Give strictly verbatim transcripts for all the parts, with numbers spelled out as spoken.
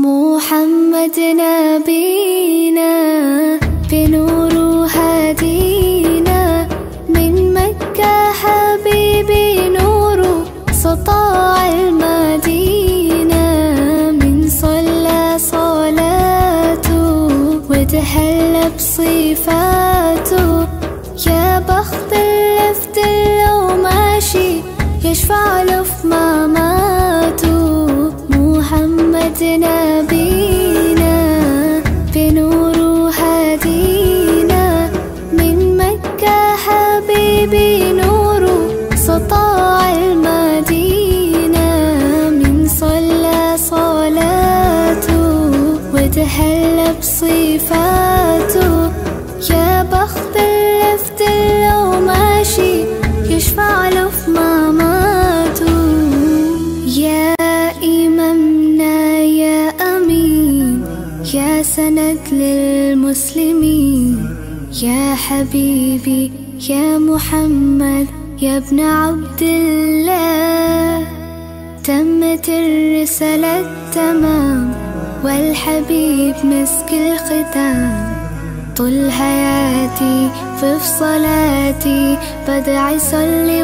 محمد نبينا بنور هدينا، من مكة حبيبي نور سطاع المدينة، من صلى صلاته وتهلى بصفاته، يا بخت اللفت لو ماشي يشفع له في مماته. محمد نبينا بنور هدينا، من مكة حبيبي نور سطاع المدينة، من صلى صلاته وتهلى بصفاته، يا بخت اللفت لو ماشي يشفع له في مماته. يا إمامنا يا أمين، يا سند للمسلمين، يا حبيبي يا محمد يا ابن عبد الله، تمت الرسالة تمام والحبيب مسك الختام، طول حياتي في صلاتي بدعي صلي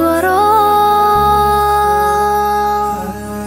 وراه.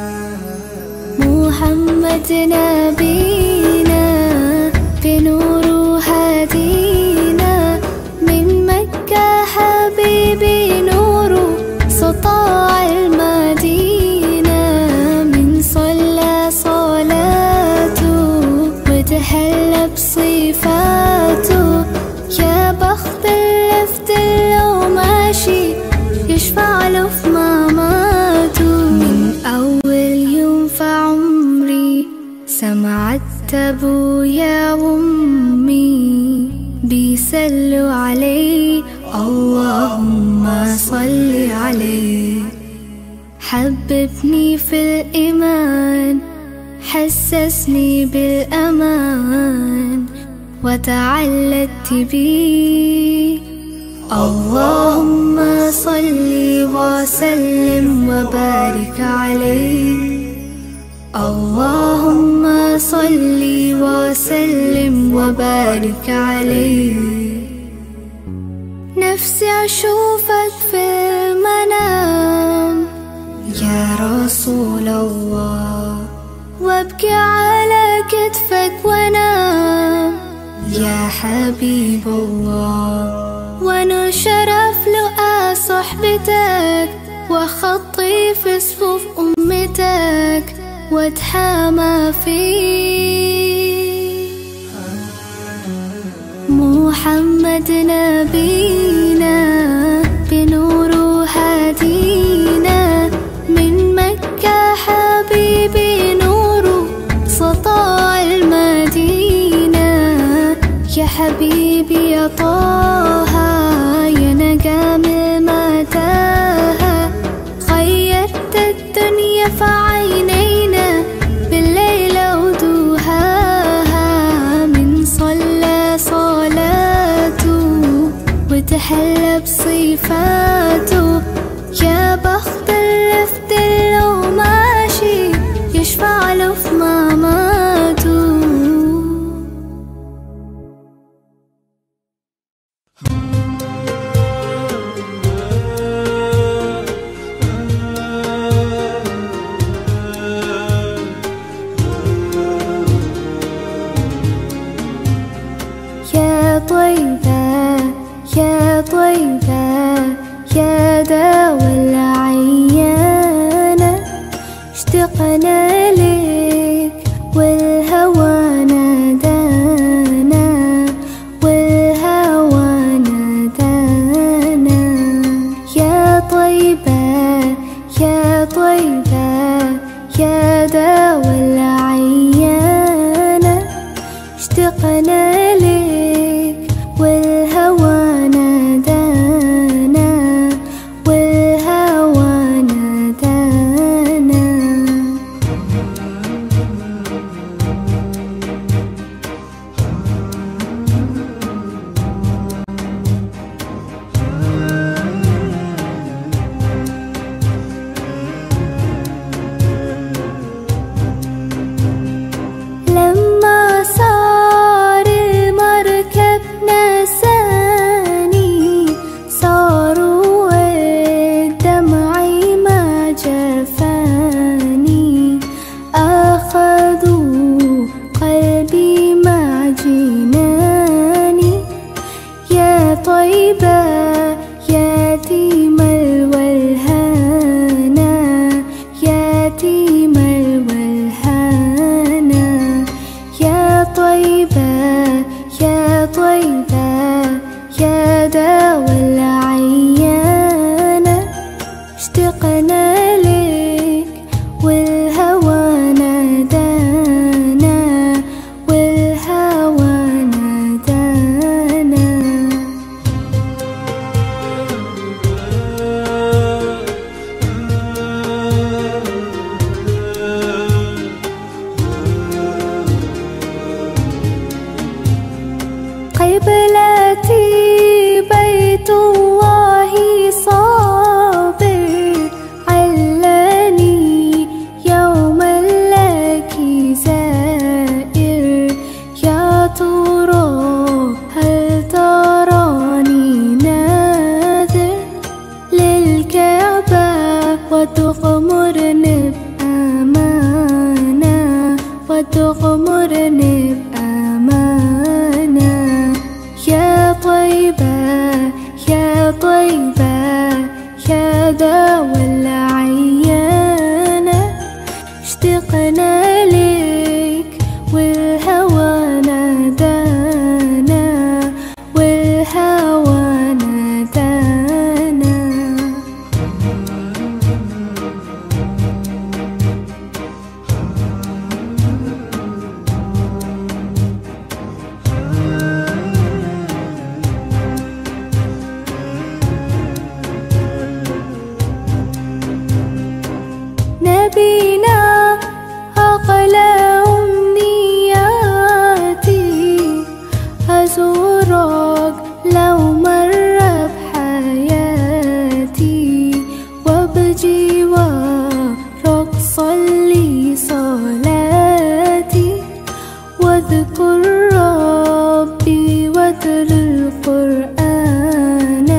محمد نبينا بنور هدينا، من مكة حبيبي نور سطاع المدينة، من صلى صلاته وتهلى بصفاته، يا بخت اللفت لو ماشي يشفع له في مماته. من أول يوم في عمري سمعت أبويا وأمي بيسلوا عليه اللهم صل عليه، حببني في الإيمان حسسني بالأمان وتعلقت بيه، اللهم صل وسلم وبارك عليه، اللهم صل وسلم وبارك عليه. نفسي أشوفك في المنام يا رسول الله، وابكي على كتفك وانام يا حبيب الله، وانا شرف لقى صحبتك وخطي في صفوف أمتك واتحامى فيك. محمد نبينا بنور هدينا، من مكة حبيبي نور سطاع المدينة، يا حبيبي يا طه يا نجم متاهة، غيرت الدنيا في عينينا بالليل ودوهاها، من صلى صلاته وتحلى بصفاته، يا بخت اللفت لو ماشي يشفع له في مماته. يا طيبة يا طيبة يا دوا العيانة، اشتقنا لك والهوى نادانا، والهوى نادانا. يا طيبة يا طيبة يا دوا العيانة، اشتقنا لك والهوى نادانا، والهوى نادانا. يتيم الولهانا يا طيبة يا طيبة يا داوى العيانة اشتقنا لك والهوى نادانا والهوى نادانا قبلتي بيت الله صابر علاني يوما لك زائر يا ترى هل تراني ناذر للكعبة وتغمرني بأمانة وتغمرني بأمانة يا طيبة يا طيبة يا داوى العيانة اشتقنا لك والهوى نادانا والهوى نادانا نبينا أقلى أمنياتي أزورك لو مر بحياتي وبجوارك صلي صلاتي واذكر ربي واتل القرآن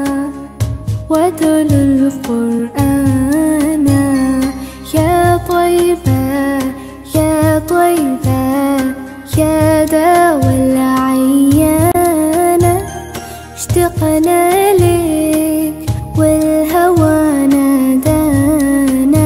واتل القرآن يا طيبة يا طيبة يا داوى العيانة اشتقنا لك والهوى نادانا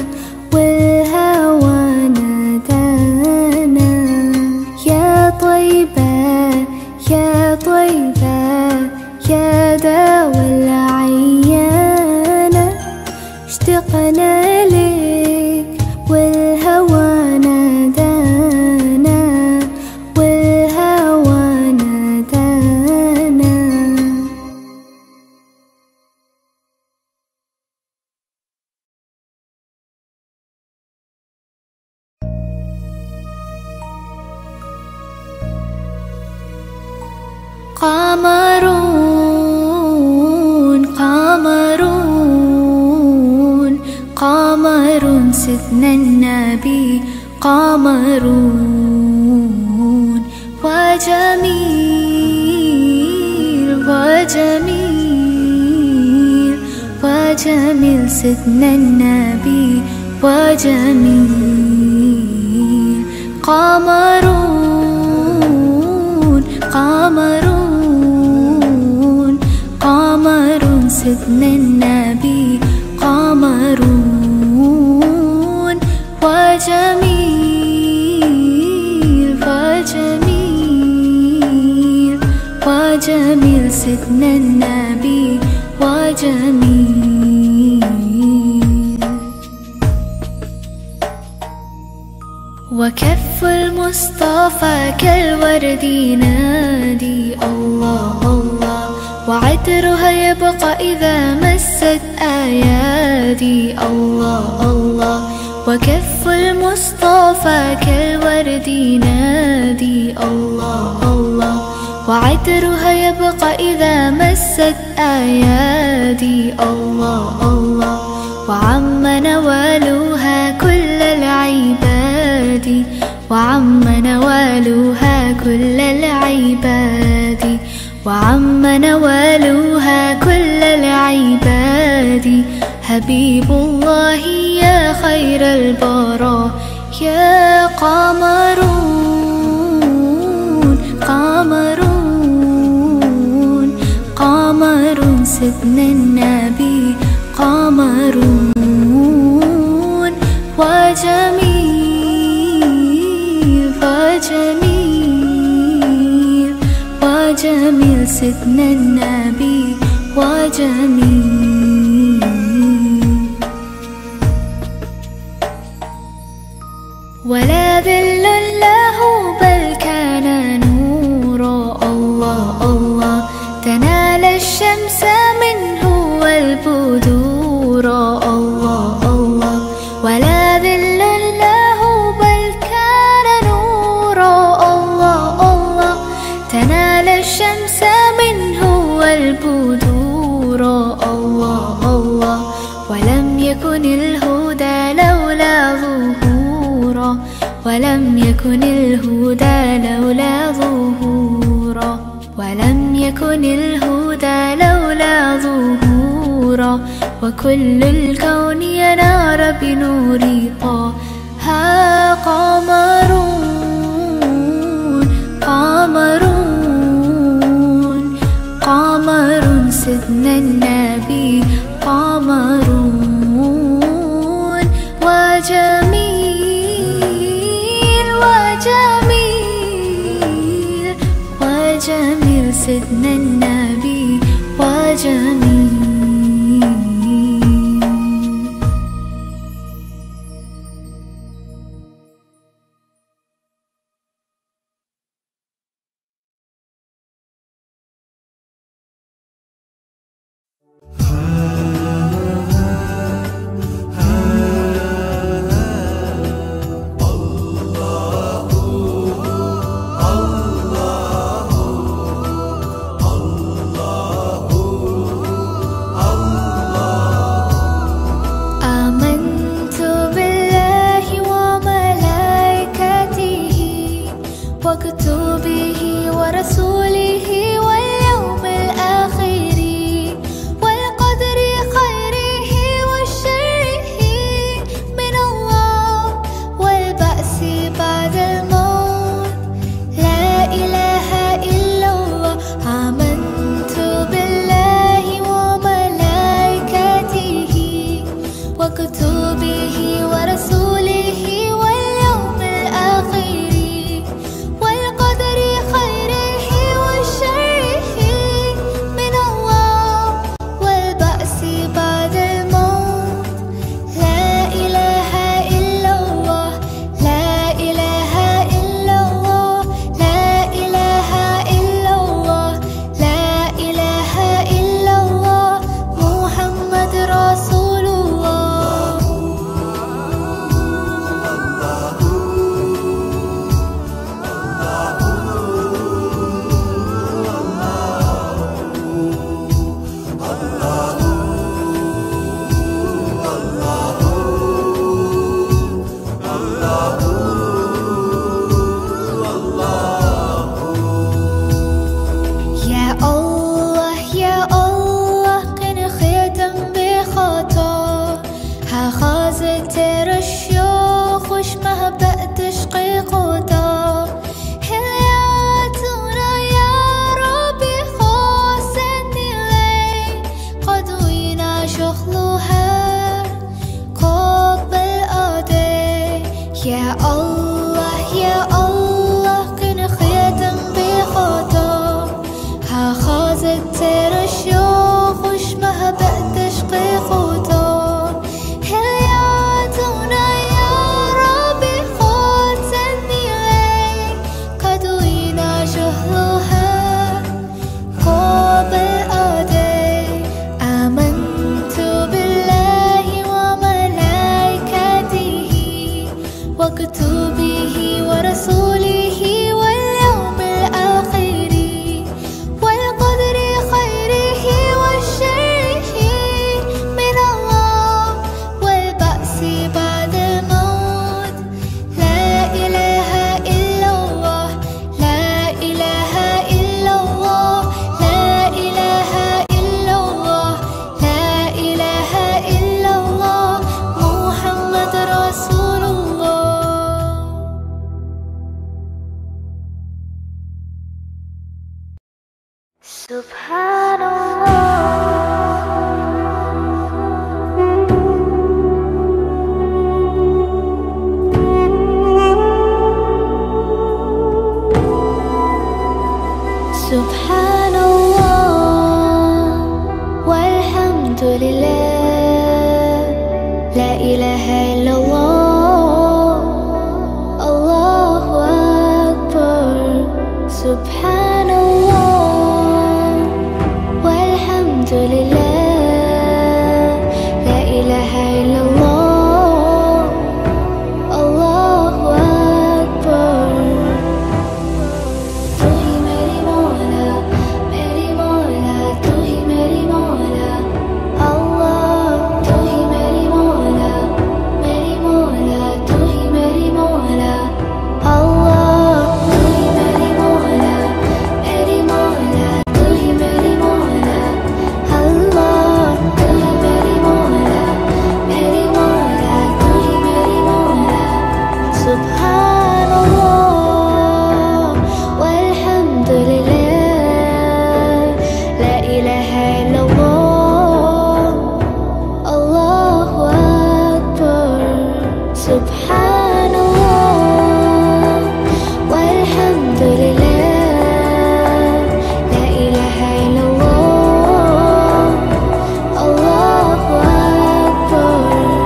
والهوى نادانا يا طيبة يا طيبة يا داوى العيانة اشتقنا لك والهوى نادانا والهوى نادانا قمرون قمرون قمر سيدنا النبي قمرون وجميل وجميل وجميل سيدنا النبي وجميل قمرون قمرون قمر سيدنا النبي قمرون وجميل وجميل وجميل سيدنا النبي وجميل وكف المصطفى كالورد ينادي الله الله وعطرها يبقى إذا مست أيادي الله الله وكف المصطفى كالورد ينادي الله الله وعطرها يبقى إذا مست أيادي الله الله وعم نوالها كل العباد وعم نوالها كل العباد وعم نوالها كل العباد حبيب الله يا خير البراء يا قمرون قمرون قمرون سيدنا النبي قمرون وجميل وجميل وجميل سيدنا النبي وجميل. ولا ذل له بل كان نورا، الله الله تنال الشمس منه والبدور، الله الله ولا ذل له بل كان نورا، الله الله تنال الشمس منه والبدور، الله الله ولم يكن الهدى لولا ظهورا، ولم يكن الهدى لولا ظهورا، ولم يكن الهدى لولا ظهورا، وكل الكون ينار بنور طه. قمرون قمرون قمرون سيدنا النبي قمرون. وجميل وجميل وجميل سيدنا النبي وجميل. وكتبه ورسوله واليوم الآخر والقدر خيره وشره من الله والبأس بعد الموت. لا إله إلا الله. آمنت بالله وملائكته وكتبه ورسوله واليوم الآخر وكتبه ورسوله واليوم الآخر والقدر خيره وشره من الله والبأس بعد الموت. لا إله إلا الله. لا إله إلا الله. لا إله إلا الله. لا إله إلا الله. محمد رسول الله. سبحان الله والحمد لله لا إله إلا الله الله أكبر.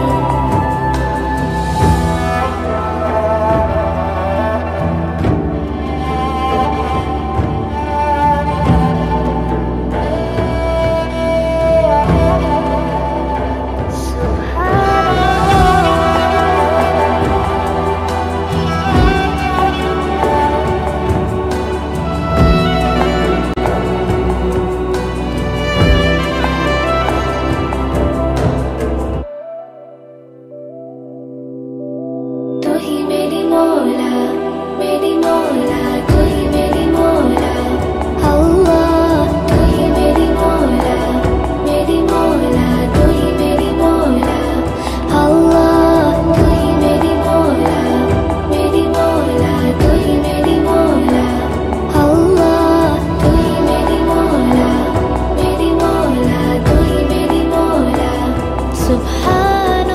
तू ही मेरी मौला मेरी मौला तू ही मेरी मौला अल्लाह तू ही मेरी मौला मेरी मौला तू ही मेरी मौला अल्लाह तू ही मेरी मौला मेरी मौला तू ही मेरी मौला अल्लाह तू ही मेरी मौला मेरी मौला तू ही मेरी मौला. सुभान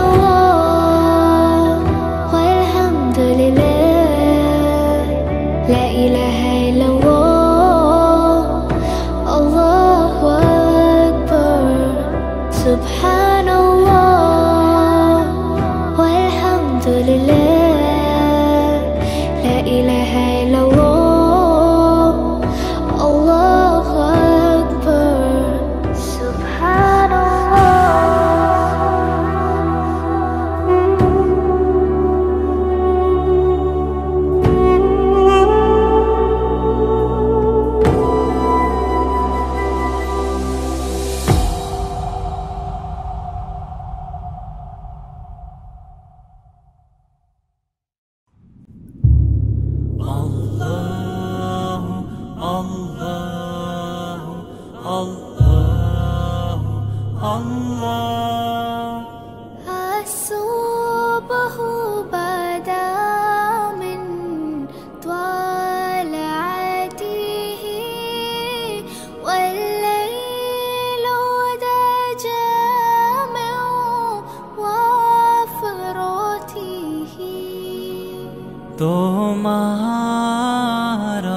لا إله إلا الله الله أكبر. سبحان الله والحمد لله لا إله إلا الله الله أكبر. سبحان الصبح بدا من طلعته والليل دجى من وفرته. তোমার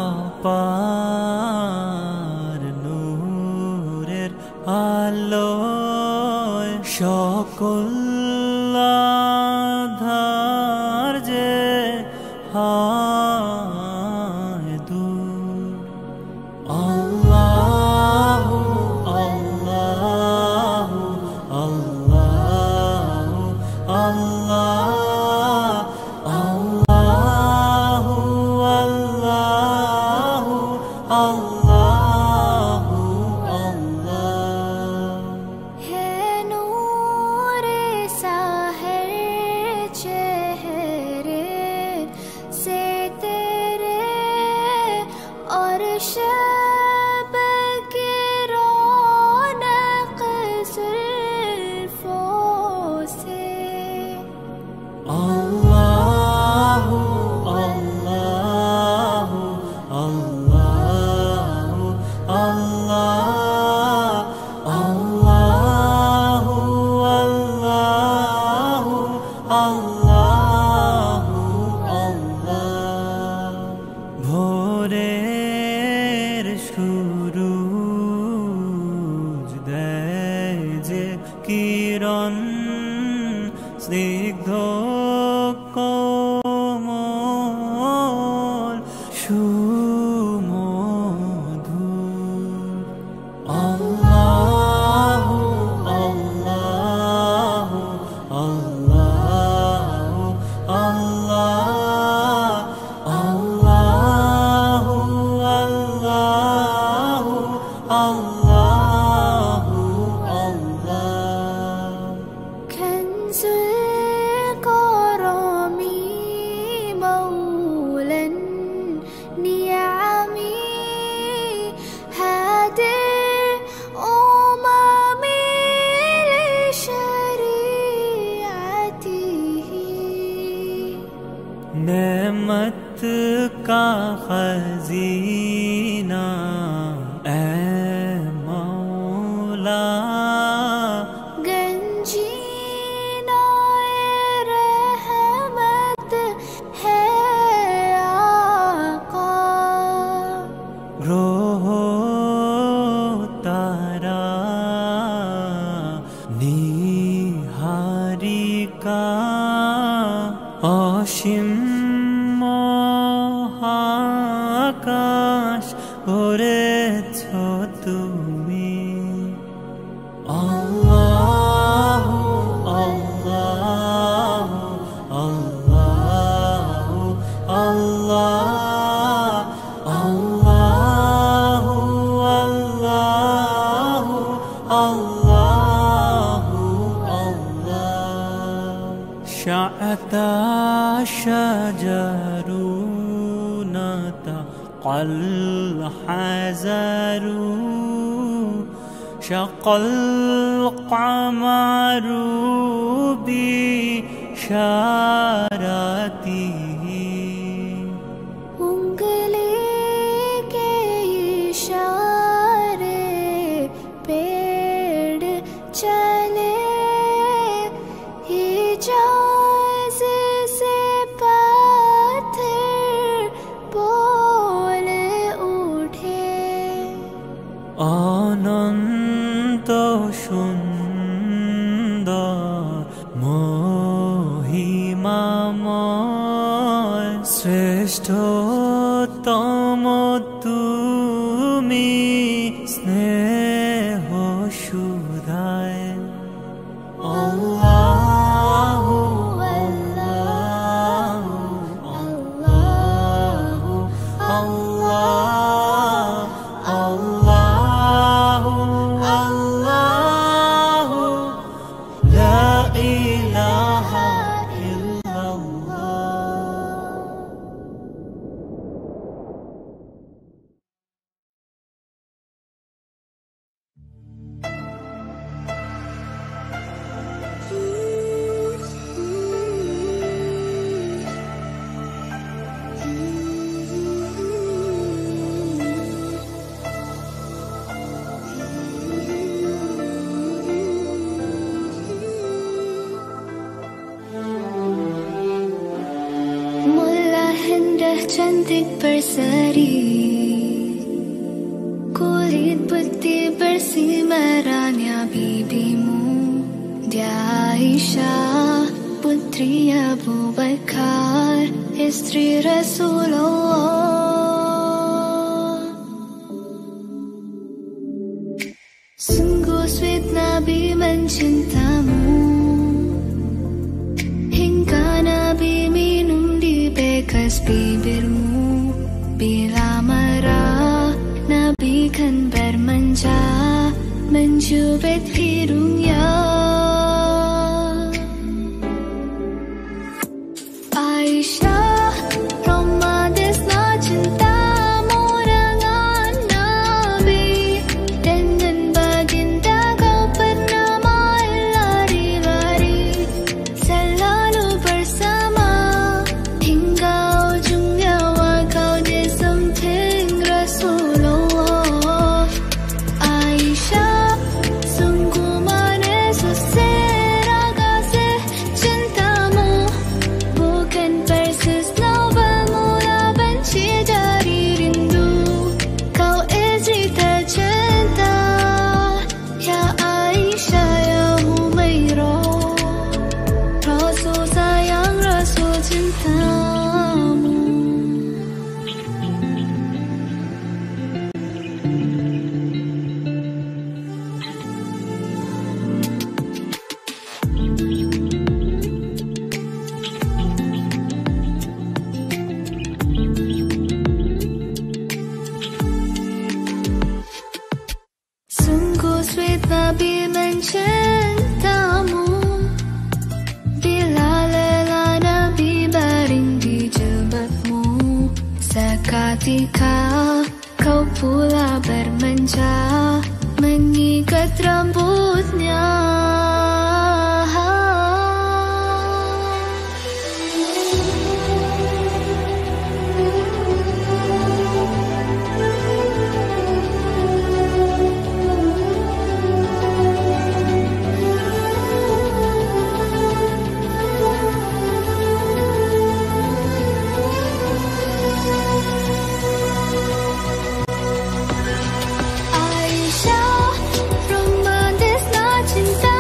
পার নূরের আলোয় সকল আঁধার যে হায় দূর. আল্লাহু আল্লাহু আল্লাহু আল্লাহ शब की रौनक जुल्फों से. अल्लाहु अल्लाहु अल्लाहु अल्लाह अल्लाहु अल्लाहु अल्लाहु अल्लाह. भोरे সুরুজ দেয় যে কিরণ স্নিগ্ধ কোমল সুমধুর. আল্লাহু আল্লাহু আল্লাহু আল্লাহ আল্লাহু আল্লাহু আল্লাহু আল্লাহ. كنز الكرم مولى النعم هادي الأمم لشريعته. नेमत का खजीना ऐ मौला गंजीना रहमत অসীম মহাকাশ ভরেছ তুমি। আল্লাহু আল্লাহু আল্লাহু আল্লাহ আল্লাহু আল্লাহু আল্লাহু আল্লাহ। শাআতা শাজারু نطقل الحجر شق القمر بإشارته उंगली के इशारे पेड़ चले इजाज़त से पत्थर बोल उठे। অনন্ত সুন্দর মহিমাময় শ্রেষ্ঠতম তুমি স্নেহ সুধায়। আল্লাহু আল্লাহু আল্লাহু আল্লাহ আল্লাহু আল্লাহু লা ইলাহা ইল্লাল্লাহ। Mula hendak cantik berseri, kulit putih bersih merahnya bibimu. Dia Aisyah, putri Abu Bakar, istri Rasulullah. Sungguh sweet Nabi mencintamu, hingga Nabi minum di bekas bibirmu. Bila marah, Nabi kan bermanja, mencubit hidungnya. Aisyah, romantisnya cintamu dengan Nabi. Dengan baginda kau pernah main lari-lari, selalu bersama hingga ujung nyawa kau di samping Rasulullah. Aisyah, sungguh manis susera kasih cintamu, bukan persis novel mula benci dari rindu. Kau istri tercinta, ya Aisyah, ya Humairah. Rasul sayang, Rasul cintamu. Sungguh sweet Nabi mencintamu. Bila lelah Nabi baring di jilbabmu, seketika kau pula bermanja, mengikat rambutnya. Aisyah, romantisnya cinta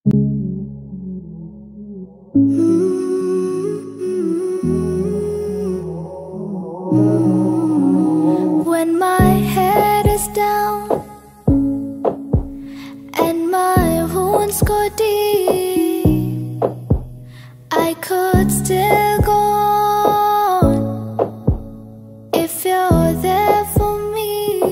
When my head is down and my wounds go deep, I could still go on if you're there for me.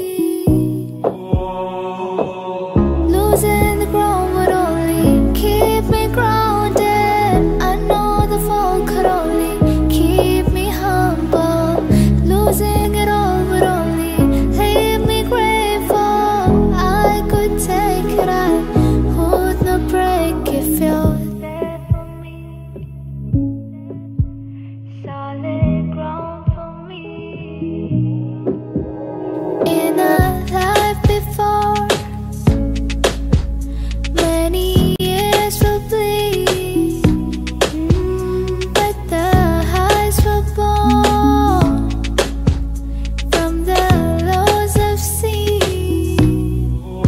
Losing the ground would only keep me grounded. I know the fall could only keep me humble. Losing it all would only leave me grateful. I could take it, I would not break if you're there for me. Solid ground for me. In a life before, many years will bleed, but the highs were born from the lows I've seen.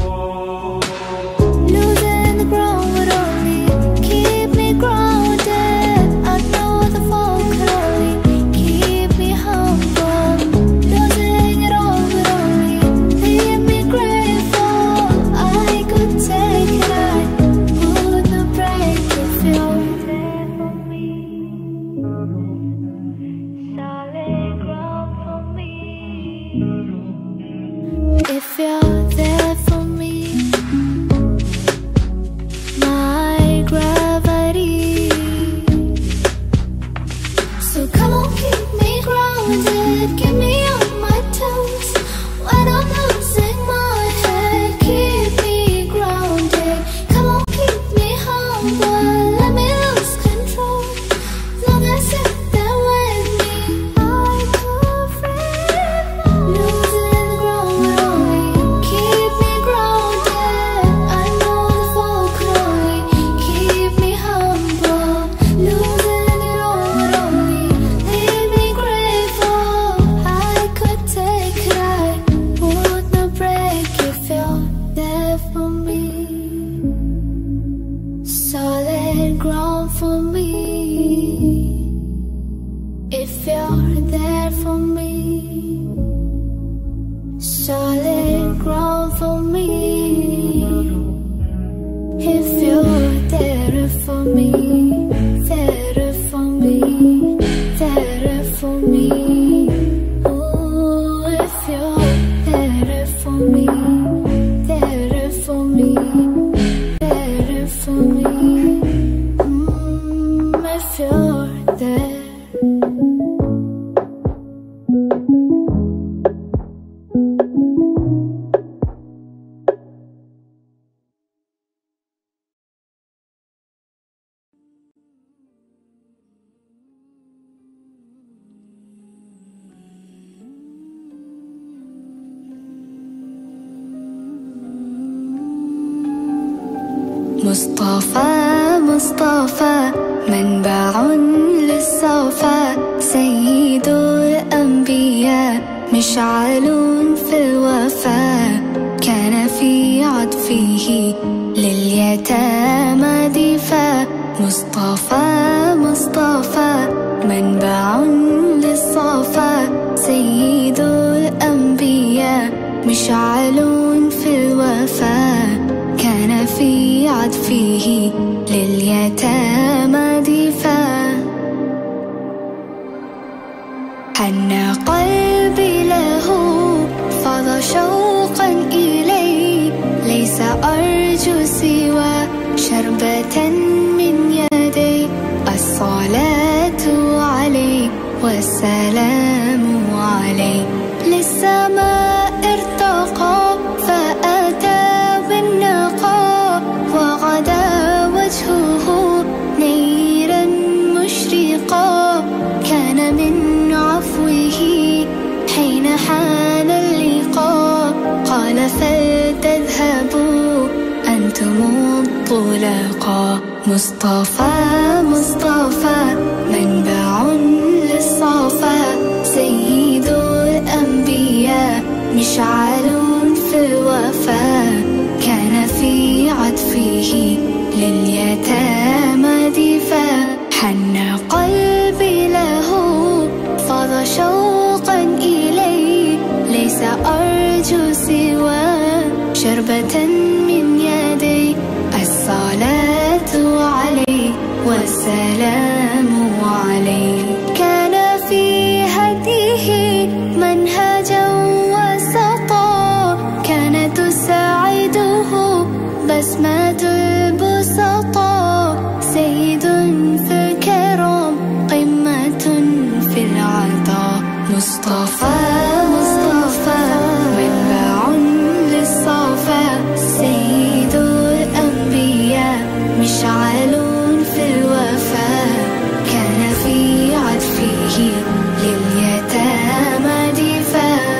Losing the ground would only keep me grounded. I know the fall could only keep me humble. Losing it all would only leave me grateful. I could take it, I would not break if you're there for me. Solid ground for me. If you're there for me, my gravity. So come on, keep me grounded, keep me on my toes. When I'm losing my head, keep me grounded. Come on, keep me humble, let me lose control. Long as you're there with me, I could free fall. Losing the ground would only keep me grounded. I know the fall could only keep me humble. Losing it all would only leave me grateful. I could take it, I would not break if you're there for me. Solid ground for me. If you're there for me, solid ground for me. If you're there for me, there for me, there for me. Oh, if you're there for me, there for me, there for me. Mm, if you're there. مصطفى مصطفى منبع للصفا سيد الأنبياء مشعل في الوفاء كان في عطفه لليتامى دفاع مصطفى مصطفى منبع للصفا سيد الأنبياء مشعل في الوفاء كان في عطفه لليتامى دفاع حن قلبي له فضى شوقا إليه ليس أرجو سوى شربة من يدي الصلاة عليه والسلام عليه للسماء ارتقى فأتى بالنقاء وغدا وجهه نيرا مشرقا كان من عفوه حين حان اللقاء قال فلتذهبوا أنتم الطلقاء مصطفى مصطفى منبع للصفا سيد الأنبياء مشعل في الوفاء كان في عطفه لليتامى دفاع. حن قلبي له فاض شوقا إليه، ليس أرجو سوى شربة من يدي. الصلاة عليه والسلام عليه، كان في هديه منهجا وسطا، كانت تساعده بسمة البسطاء. سيد في الكرم قمة في العطاء، مصطفى مصطفى منبع للصفا. سيد الأنبياء مشعل في الوفاء، كان في عطفه لليتامى دفاع.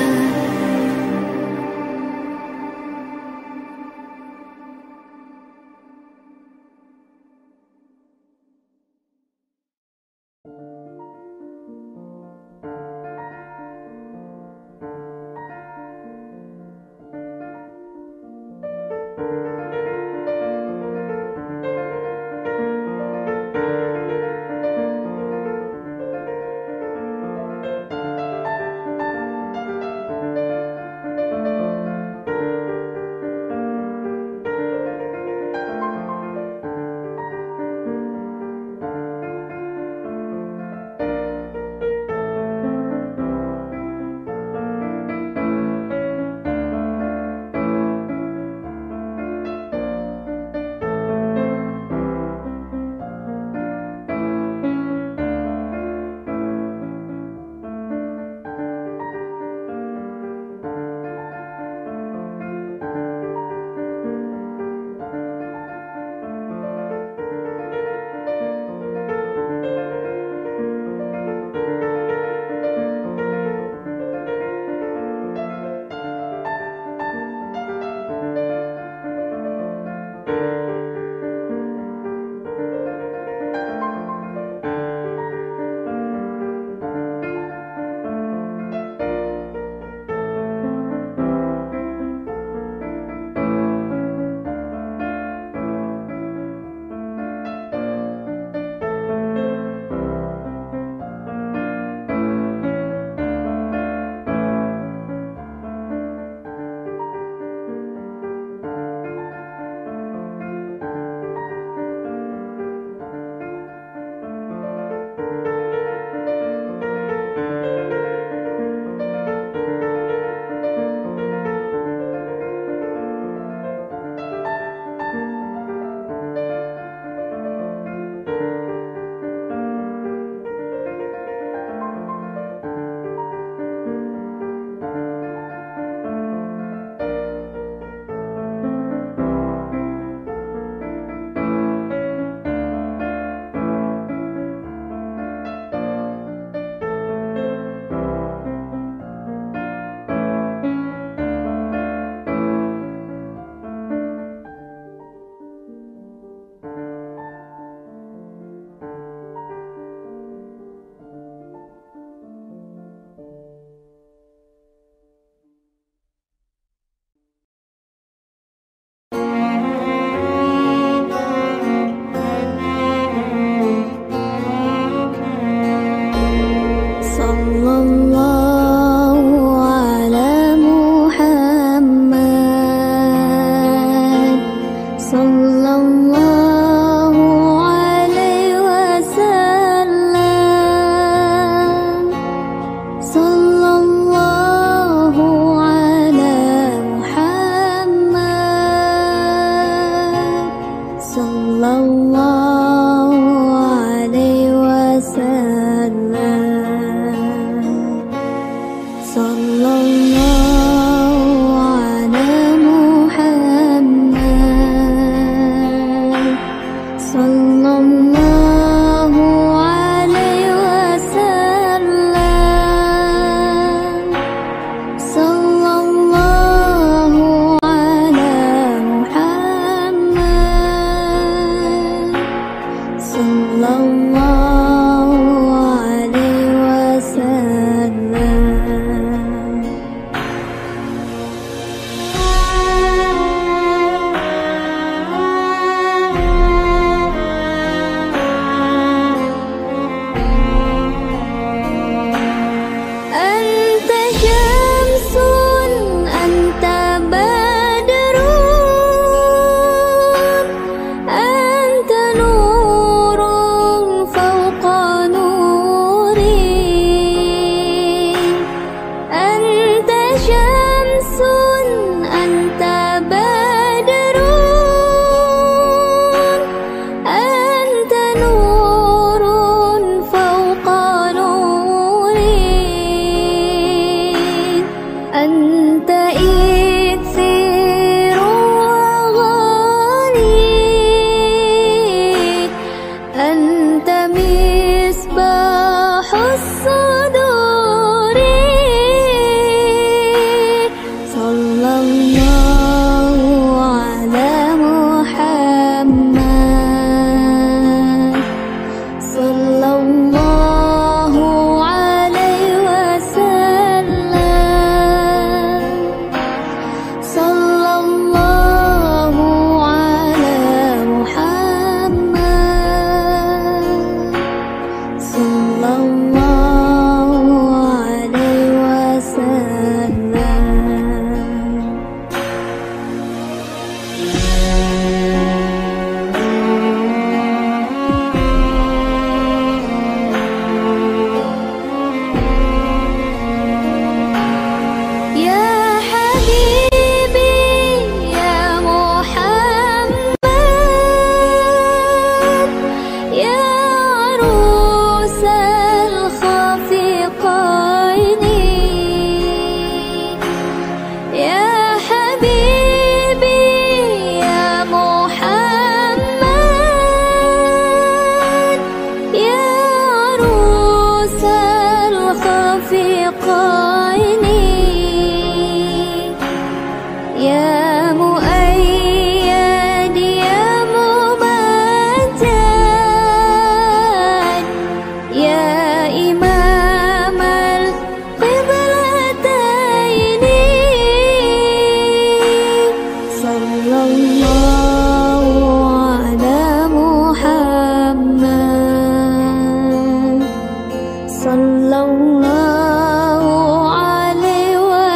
أنت إكسير وغالي، أنت مصباح الصدور. صلى الله على محمد، صلى الله عليه وسلم، صلى الله على محمد، صلى الله عليه وسلم. يا حبيبي يا محمد، يا عروس الخفيقين، يا حبيبي يا محمد، يا عروس الخفيقين، يا مؤيد يا ممجد، يا إمام القبلتين. صلى الله على محمد، صلى الله عليه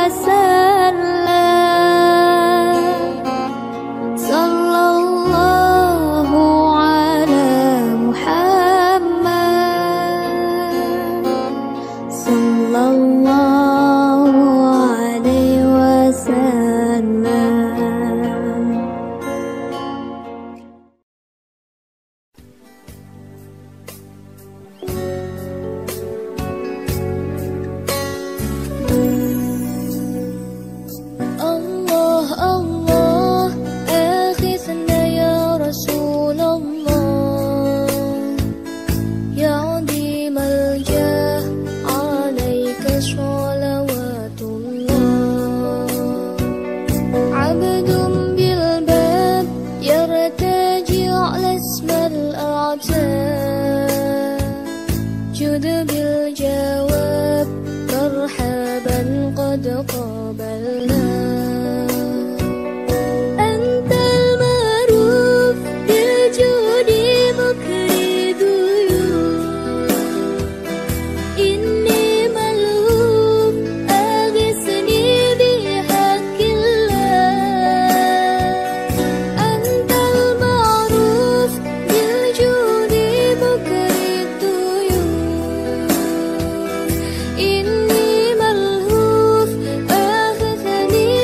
وسلم، صلى الله على محمد، صلى الله عليه وسلم. الله الله آخذنا يا رسول الله، يا عظيم الجاه عليك صلوات الله. عبد بالباب يرتجي على اسم الأعتاب، جد بالجواب مرحبا قد قابلنا. أنت المعروف بالجود مكري ضيوف، إني ملهوف أغثني بحق الله. أنت المعروف بالجود مكري ضيوف، إني ملهوف أغثني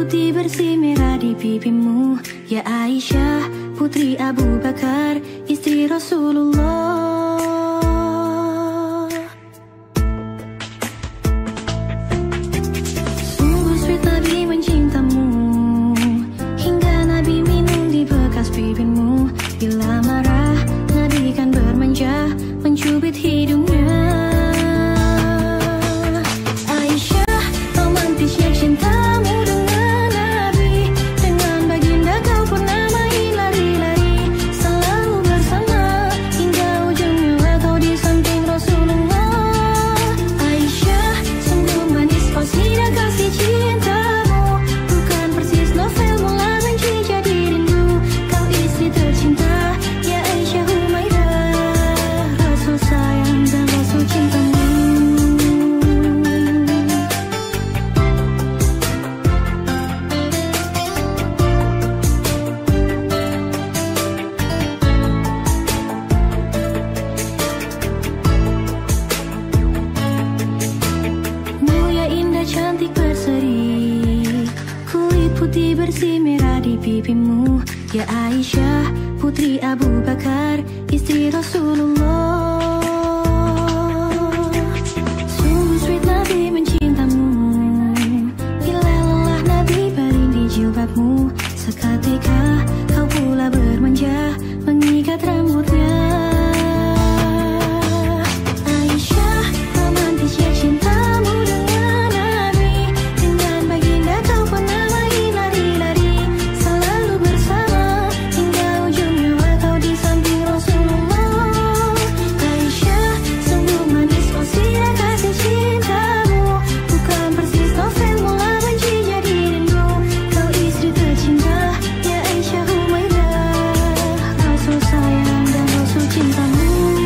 putih bersih merah di pipimu, ya Aisyah, putri Abu Bakar, istri Rasulullah. Sungguh sweet Nabi mencintamu, hingga Nabi minum di bekas pipimu. Bila marah, Nabi kan bermanja, mencubit hidungnya. Aisyah, romantisnya cintamu dengan Nabi. Dengan baginda kau pernah main lari-lari, selalu bersama hingga ujung nyawa kau di samping Rasulullah. Aisyah, sungguh manis qasidah kasih cintamu, bukan persis novel mula benci jadi rindu. Kau istri tercinta, ya Aisyah Humaidah, Rasul sayang dan Rasul cintamu. Mulia indah cantik berseri, kulit putih bersih merah di pipimu, ya Aisyah, putri Abu Bakar, istri Rasulullah. Sungguh sweet Nabi mencintamu, bila lelah Nabi baring di jilbabmu. Seketika kau pula bermanja, mengikat rambutnya. Aisyah, romantisnya cintamu dengan Nabi. Dengan baginda kau pernah main lari-lari, selalu bersama hingga ujung nyawa kau di samping Rasulullah. Aisyah, sungguh manis qasidah kasih cintamu, bukan persis novel mula benci jadi rindu. Kau istri tercinta, ya Aisyah Humaidah, Rasul sayang dan Rasul cintamu.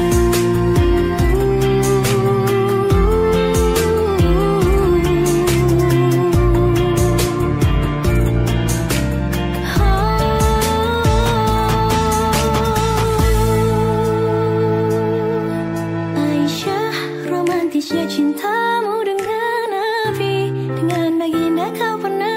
Aisyah, romantisnya cintamu dengan Nabi. Dengan baginda kau pernah